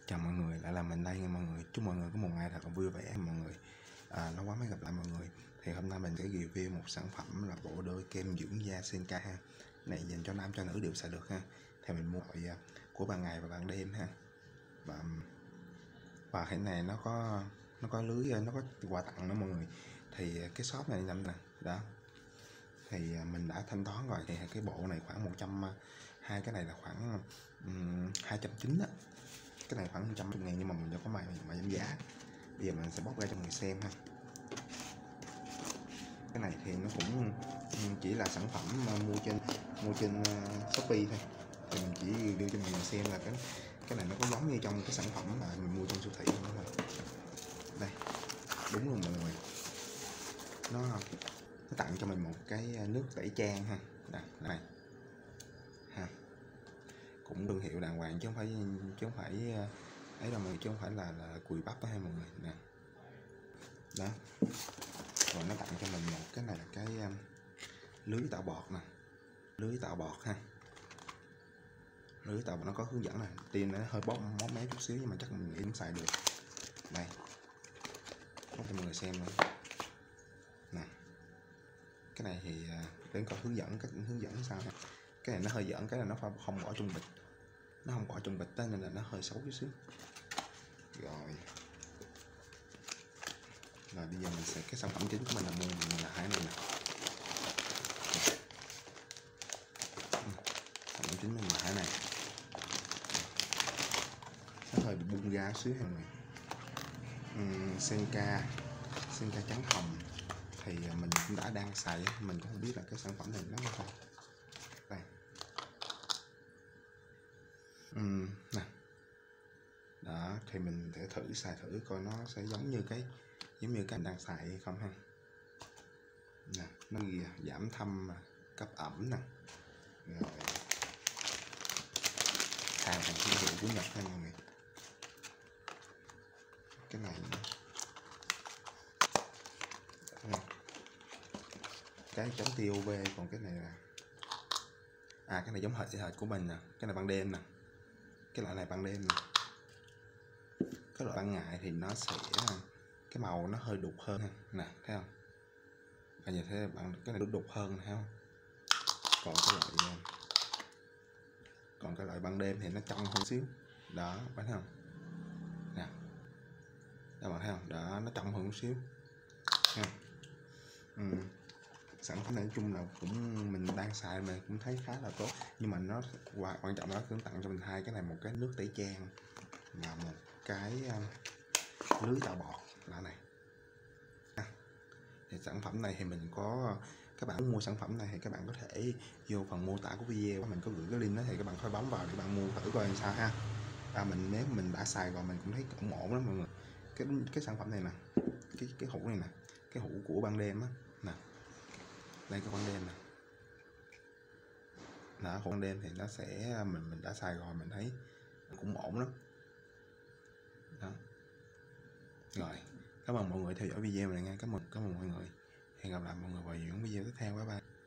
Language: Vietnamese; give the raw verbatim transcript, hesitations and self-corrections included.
Chào mọi người, lại là mình đây nha mọi người. Chúc mọi người có một ngày thật là vui vẻ mọi người. À, lâu quá mới gặp lại mọi người. Thì hôm nay mình sẽ review một sản phẩm là bộ đôi kem dưỡng da Senka ha. Này dành cho nam cho nữ đều xài được ha. Thì mình mua loại của ban ngày và ban đêm ha. Và và cái này nó có nó có lưới, nó có quà tặng đó mọi người. Thì cái shop này nằm nè, đó. Thì mình đã thanh toán rồi. Thì cái bộ này khoảng một trăm, hai cái này là khoảng um, hai trăm chín mươi á. Cái này khoảng một trăm ngàn nhưng mà mình cho có mày mà giảm giá. Bây giờ mình sẽ bóc ra cho mọi người xem ha. Cái này thì nó cũng chỉ là sản phẩm mua trên mua trên Shopee thôi. Thì mình chỉ đưa cho mọi người xem là cái cái này nó có giống như trong cái sản phẩm mà mình mua trong siêu thị không thôi. Đây, đúng luôn mọi người. Nó nó tặng cho mình một cái nước tẩy trang ha. Đây, này. Ha. Cũng thương hiệu đàng hoàng chứ không phải chứ không phải ấy đâu mọi người, chứ không phải là là cùi bắp đó ha mọi người nè. Đó. Rồi nó tặng cho mình một cái này là cái um, lưới tạo bọt nè, lưới tạo bọt ha. Lưới tạo bọt nó có hướng dẫn này, tiền nó hơi bóp móm mé chút xíu nhưng mà chắc mình nghĩ cũng xài được. Đây, bóc cho mọi người xem nữa nè. Cái này thì uh, đến có hướng dẫn, cách hướng dẫn sao ha. Cái này nó hơi giỡn, cái này nó không bỏ trong bịch, nó không bỏ trong bịch đó, nên là nó hơi xấu chút xíu. Rồi rồi bây giờ mình sẽ cái sản phẩm chính của mình là mua mình là cái này nè. Sản phẩm chính mình là cái này, nó hơi bị bung ra xíu mọi người. uhm, Senka Senka trắng hồng thì mình cũng đã đang xài, mình cũng không biết là cái sản phẩm này nó không. Đây, uhm, nè. Đó thì mình sẽ thử xài thử coi nó sẽ giống như cái giống như cái mình đang xài hay không ha. Nè, nó ghi giảm thâm cấp ẩm nè. Rồi hàng thành thương hiệu của Nhật ha mọi người. Cái này cái chống tia u vê, còn cái này là à cái này giống hệt hệt của mình nè. Cái này ban đêm nè, cái loại này ban đêm nè. Cái loại ban ngày thì nó sẽ cái màu nó hơi đục hơn ha. Nè thấy không, và nhìn thấy bạn cái này đục hơn thấy không. Còn cái loại còn cái loại ban đêm thì nó trong hơn xíu đó, bạn thấy không nè, các bạn thấy không đó, nó trong hơn một xíu ha. Ừ. Sản phẩm này nói chung là cũng mình đang xài mà cũng thấy khá là tốt, nhưng mà nó quan trọng nó cũng tặng cho mình hai cái này, một cái nước tẩy trang và một cái uh, lưới tạo bọt là này. À, thì sản phẩm này thì mình có, các bạn muốn mua sản phẩm này thì các bạn có thể vô phần mô tả của video, mình có gửi cái link đó thì các bạn phải bấm vào để bạn mua thử coi làm sao ha. À, mình nếu mình đã xài rồi mình cũng thấy ổn ổn lắm mọi người. Cái cái sản phẩm này nè, cái cái hũ này nè, cái hũ của ban đêm á nè. Đây cái ban đêm nè. Đó, ban đêm thì nó sẽ mình mình đã xài rồi mình thấy cũng ổn lắm. Đó. Rồi, cảm ơn mọi người theo dõi video này nha. Cảm ơn cảm ơn mọi người. Hẹn gặp lại mọi người vào những video tiếp theo. Bye bye.